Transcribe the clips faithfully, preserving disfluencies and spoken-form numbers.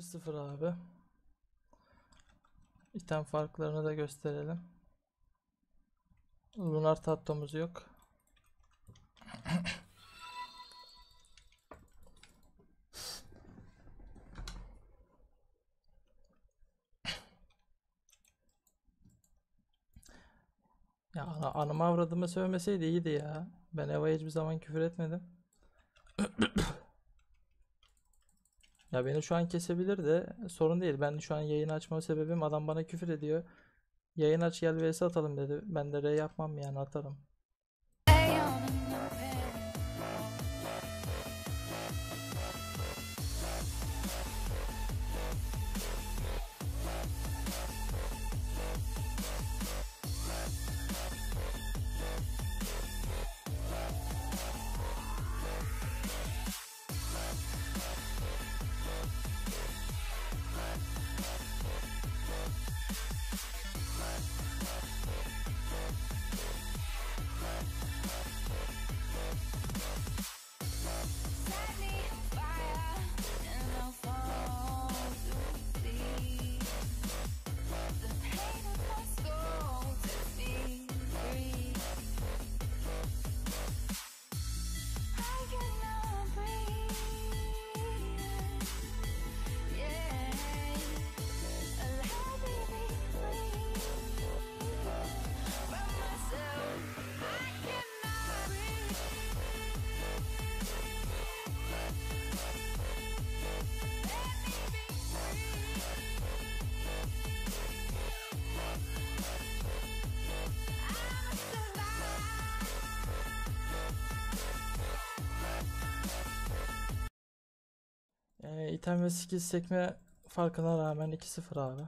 bir sıfır abi. İtem farklarını da gösterelim. Lunar tattomuz yok. Ya ana, anamı avradımı sövmeseydi iyiydi ya. Ben Eva'ya hiçbir zaman küfür etmedim. Ya beni şu an kesebilir de sorun değil. Ben şu an yayını açma sebebim adam bana küfür ediyor. Yayın aç gel vs atalım dedi. Ben de R yapmam yani atarım. Ee, item ve skill sekme farkına rağmen iki sıfır abi.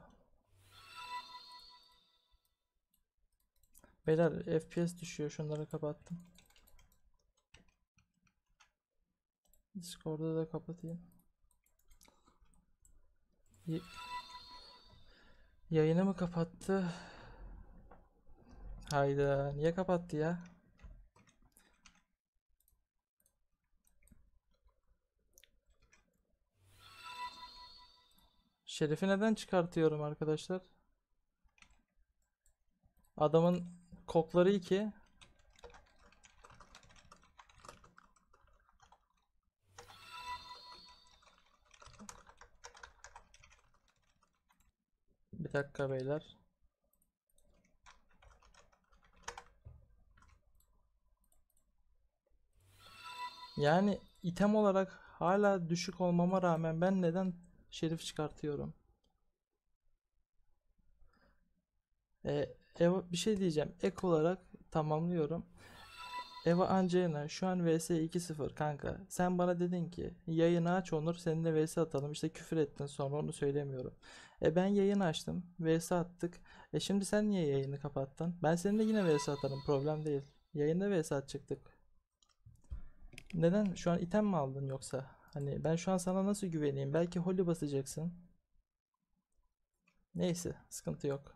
Beyler F P S düşüyor, şunları kapattım. Discord'u da kapatayım. Y Yayını mı kapattı? Hayda, niye kapattı ya? Şerif'i neden çıkartıyorum arkadaşlar? Adamın kokları iki. Bir dakika beyler. Yani item olarak hala düşük olmama rağmen ben neden Şerif çıkartıyorum? Ee, Eva, bir şey diyeceğim. Ek olarak tamamlıyorum. Eva Angelina şu an vs iki sıfır kanka. Sen bana dedin ki yayını aç Onur, seninle vs atalım. İşte küfür ettin, sonra onu söylemiyorum. E ben yayını açtım. vs attık. E şimdi sen niye yayını kapattın? Ben seninle yine vs atarım. Problem değil. Yayında vs atacaktık. Neden? Şu an item mi aldın yoksa? Hani ben şu an sana nasıl güveneyim? Belki holy basacaksın. Neyse, sıkıntı yok.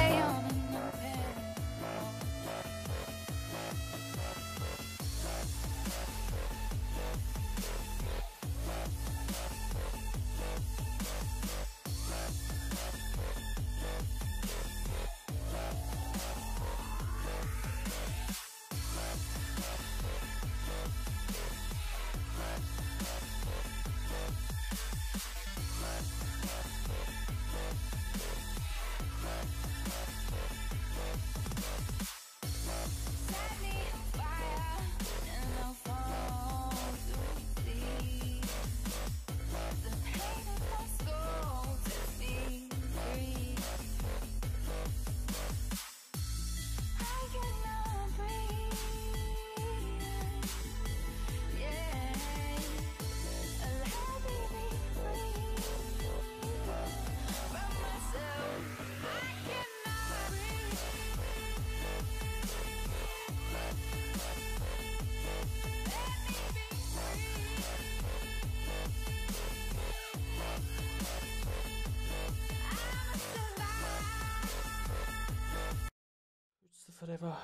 üç sıfır Eva.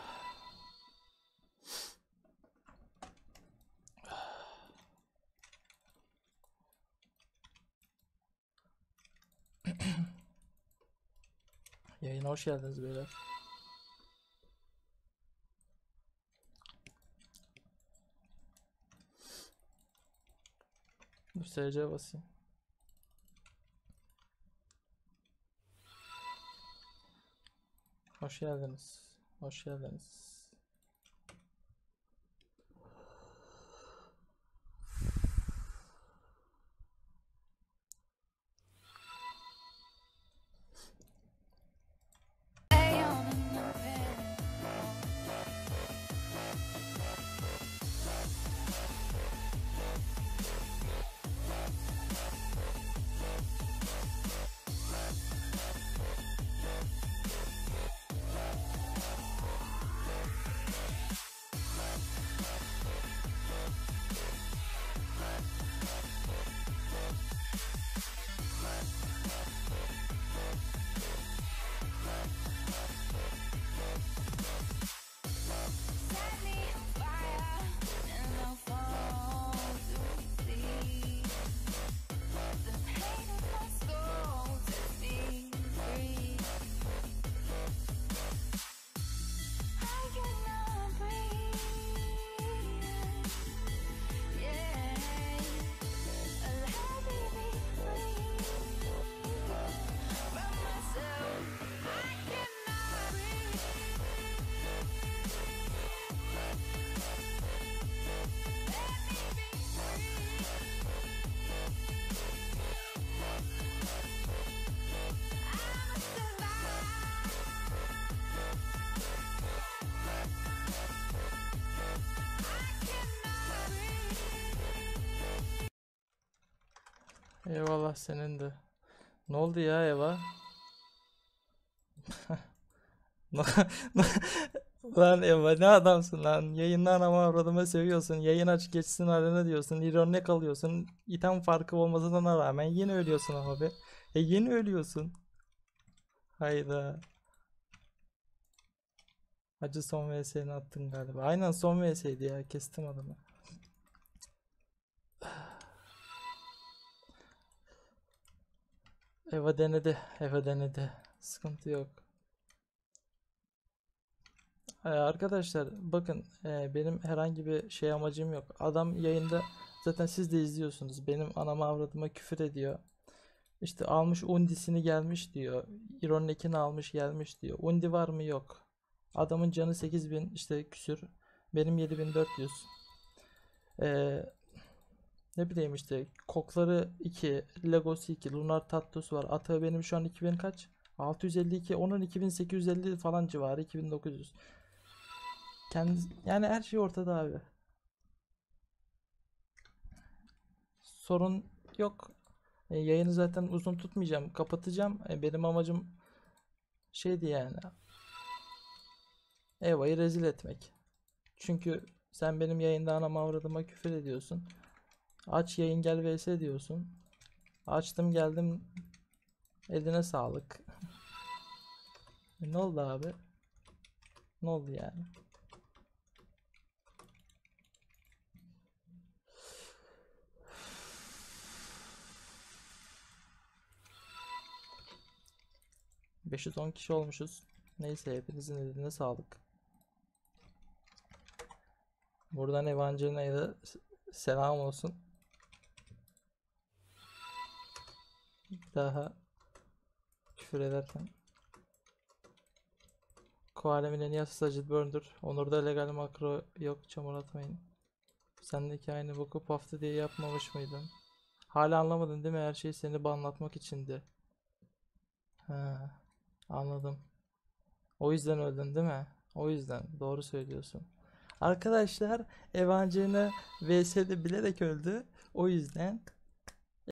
Yayına hoş geldiniz beyler. Dur S C basayım. Hoş geldiniz. Hoş geldiniz. Eyvallah senin de. Ne oldu ya Eva? Lan Eva ne adamsın lan. Yayından ama avradıma seviyorsun. Yayın aç geçsin arena diyorsun. İrone kalıyorsun. İtem farkı olmasına rağmen yine ölüyorsun ama be. E yine ölüyorsun. Hayda. Hacı son V S'ni attın galiba. Aynen son V S'ydi ya. Kestim adamı. Eva denedi. Eva denedi. Sıkıntı yok. Ee, Arkadaşlar bakın, e, benim herhangi bir şey amacım yok. Adam yayında zaten siz de izliyorsunuz. Benim anama avradıma küfür ediyor. İşte almış undisini gelmiş diyor. İron'un almış gelmiş diyor. Undi var mı? Yok. Adamın canı sekiz bin işte küsür. Benim yedi bin dört yüz. Ee, Ne bileyim işte kokları iki, Legosu iki, Lunar Tattoo'su var. Atağı benim şu an iki bin kaç? altı yüz elli iki, onun iki bin sekiz yüz elli falan civarı, iki bin dokuz yüz. Kendi, yani her şey ortada abi. Sorun yok. E, yayını zaten uzun tutmayacağım. Kapatacağım. E, benim amacım şeydi yani. Eva'yı rezil etmek. Çünkü sen benim yayında anama avradıma küfür ediyorsun. Aç yayın gel vs diyorsun. Açtım geldim. Eline sağlık. E, ne oldu abi? Ne oldu yani? beş yüz on kişi olmuşuz. Neyse hepinizin eline sağlık. Buradan Evangelina'ya da selam olsun. Bir daha küfür ederken. Koalemin en iyi Sajid Burn'dur. Onur'da legal makro yok, çamur atmayın. Sendeki aynı boku paftı diye yapmamış mıydın? Hala anlamadın değil mi? Her şey seni banlatmak içindi. Ha, anladım. O yüzden öldün değil mi? O yüzden. Doğru söylüyorsun. Arkadaşlar Evangelina V S'de bilerek öldü. O yüzden